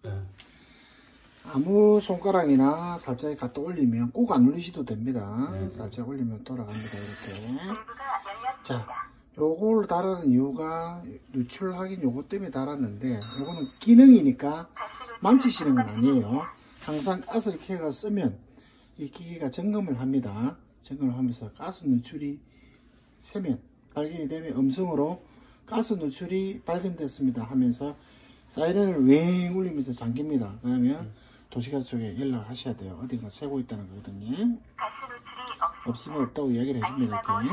아무 손가락이나 살짝 갖다 올리면 꼭 안 올리셔도 됩니다. 살짝 올리면 돌아갑니다. 이렇게. 자, 요걸 달아는 이유가 누출 확인 요거 때문에 달았는데, 요거는 기능이니까 망치시는 건 아니에요. 항상 가스를 켜가 쓰면 이 기계가 점검을 합니다. 점검을 하면서 가스 누출이 세면 발견이 되면 음성으로 가스 누출이 발견됐습니다 하면서 사이렌을 웽 울리면서 잠깁니다. 그러면 도시가스 쪽에 연락을 하셔야 돼요. 어딘가 새고 있다는 거거든요. 없으면 없다고 이야기를 해줍니다. 이렇게.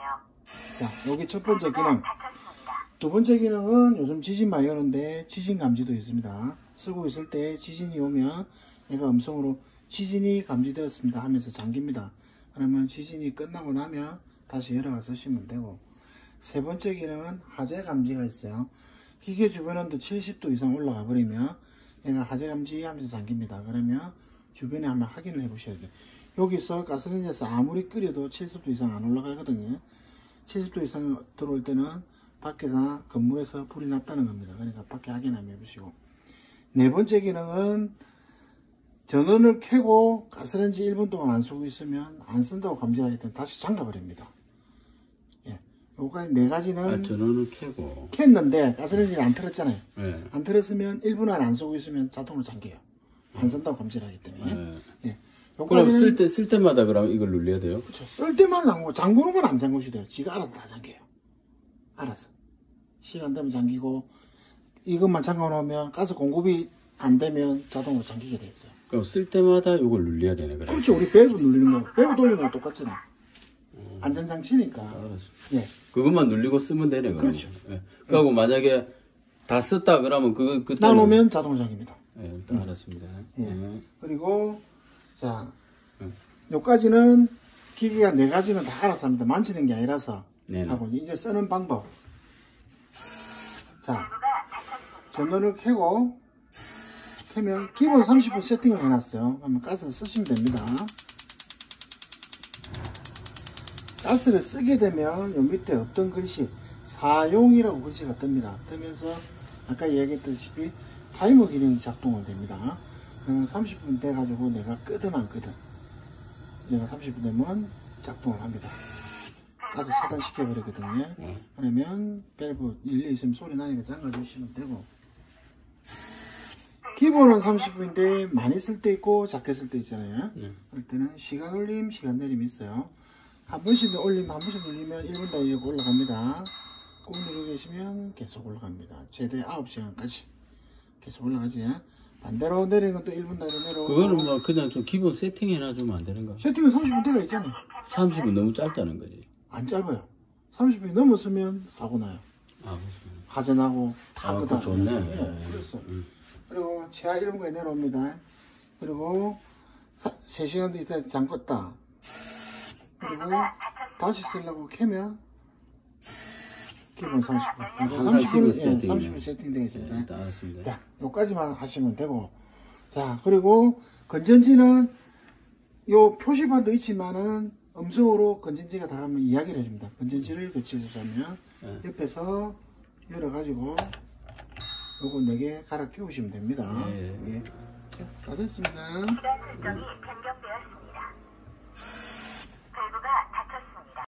자, 여기 첫 번째 기능. 두 번째 기능은 요즘 지진 많이 오는데 지진 감지도 있습니다. 쓰고 있을 때 지진이 오면 얘가 음성으로 지진이 감지되었습니다 하면서 잠깁니다. 그러면 지진이 끝나고 나면 다시 열어가 쓰시면 되고, 세 번째 기능은 하재 감지가 있어요. 기계 주변 온도 70도 이상 올라가 버리면 얘가 하재 감지하면서 잠깁니다. 그러면 주변에 한번 확인을 해 보셔야 돼요. 여기서 가스레인지에서 아무리 끓여도 70도 이상 안 올라가거든요. 70도 이상 들어올 때는 밖에서 건물에서 불이 났다는 겁니다. 그러니까 밖에 확인 한번 해보시고, 네 번째 기능은 전원을 켜고 가스레인지 1분 동안 안 쓰고 있으면 안 쓴다고 감지하기 때문에 다시 잠가버립니다. 예. 요까지 네 가지는 전원을 켜고 켰는데 가스레인지를 안 틀었잖아요. 네. 안 틀었으면 1분 안에 안 쓰고 있으면 자동으로 잠겨요. 안 쓴다고 감지를 하기 때문에. 네. 예. 그럼 쓸 때마다 그럼 이걸 눌려야 돼요? 그렇죠. 쓸 때만 잠그고, 잠그는 건 안 잠그셔도 돼요. 지가 알아서 다 잠겨요. 알아서. 시간 되면 잠기고, 이것만 잠궈 놓으면 가스 공급이 안 되면 자동으로 잠기게 돼 있어요. 그럼 쓸 때마다 이걸 눌려야 되네. 그래. 그렇죠. 우리 밸브 누르는 거, 밸브 돌리는 거랑 똑같잖아. 안전장치니까. 알았어. 예. 그것만 눌리고 쓰면 되네. 그러면. 그렇죠. 예. 그리고 만약에 다 썼다 그러면 그때는 나누면 자동으로 잠깁니다. 예, 일단 알았습니다. 예. 그리고 자, 요까지는 기계가 네 가지는 다 알아서 합니다. 만지는 게 아니라서. 네네. 하고 이제 쓰는 방법. 자, 전원을 켜고 켜면 기본 30분 세팅을 해놨어요. 그러면 가스를 쓰시면 됩니다. 가스를 쓰게 되면 요 밑에 없던 글씨 사용이라고 글씨가 뜹니다. 뜨면서 아까 얘기했다시피 타이머 기능이 작동을 됩니다. 그러면 30분 돼가지고 내가 끄든 안 끄든 내가 30분 되면 작동을 합니다. 가스 차단시켜 버리거든요. 그러면 밸브 일리 있으면 소리 나니까 잠가 주시면 되고, 기본은 30분인데 많이 쓸 때 있고 작게 쓸 때 있잖아요. 그럴 때는 시간 올림 시간 내림 있어요. 한 번씩 올리면 한 번씩 눌리면 1분 단위로 올라갑니다. 꾹 누르고 계시면 계속 올라갑니다. 최대 9시간까지 계속 올라가지. 반대로 내리는 것도 1분 단위로 내려오고. 그거는 뭐 그냥 좀 기본 세팅 해놔주면 안 되는가? 세팅은 30분 대가 있잖아요. 30분 너무 짧다는 거지. 안 짧아요. 30분이 넘었으면 사고 나요. 아, 그렇습니다. 화재 나고 다 아, 끄다. 그거 좋네. 네, 그랬어. 그리고 최하 1분까지 내려옵니다. 그리고 3시간 뒤에 잠궜다. 그리고 다시 쓰려고 켜면 기본 30분. 30분 세팅되어 있습니다. 네, 알았습니다. 자, 요까지만 하시면 되고. 자, 그리고 건전지는 요 표시판도 있지만은 음성으로 건전지가 다 가면 이야기를 해줍니다. 건전지를 교체해주자면 옆에서 열어가지고 요거 4개 갈아 끼우시면 됩니다. 예. 다 됐습니다.